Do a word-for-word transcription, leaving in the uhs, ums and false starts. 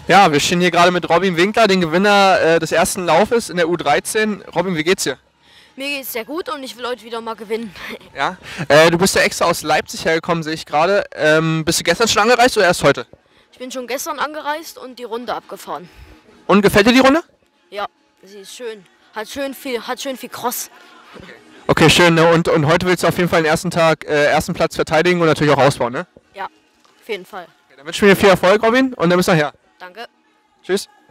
Ja, wir stehen hier gerade mit Robin Winkler, den Gewinner äh, des ersten Laufes in der U dreizehn. Robin, wie geht's dir? Mir geht's sehr gut und ich will heute wieder mal gewinnen. Ja, äh, du bist ja extra aus Leipzig hergekommen, sehe ich gerade. Ähm, bist du gestern schon angereist oder erst heute? Ich bin schon gestern angereist und die Runde abgefahren. Und gefällt dir die Runde? Ja, sie ist schön. Hat schön viel, hat schön viel Cross. Okay, schön. Ne? Und, und heute willst du auf jeden Fall den ersten Tag, äh, ersten Platz verteidigen und natürlich auch ausbauen, ne? Ja, auf jeden Fall. Okay, dann wünsche ich mir viel Erfolg, Robin, und dann bis nachher. Danke. Tschüss.